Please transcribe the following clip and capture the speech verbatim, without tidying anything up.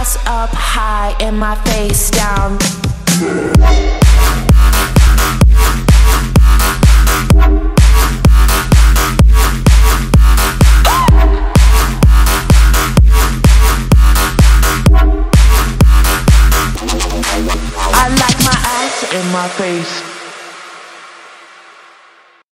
ass up high and my face down. I like my ass in my face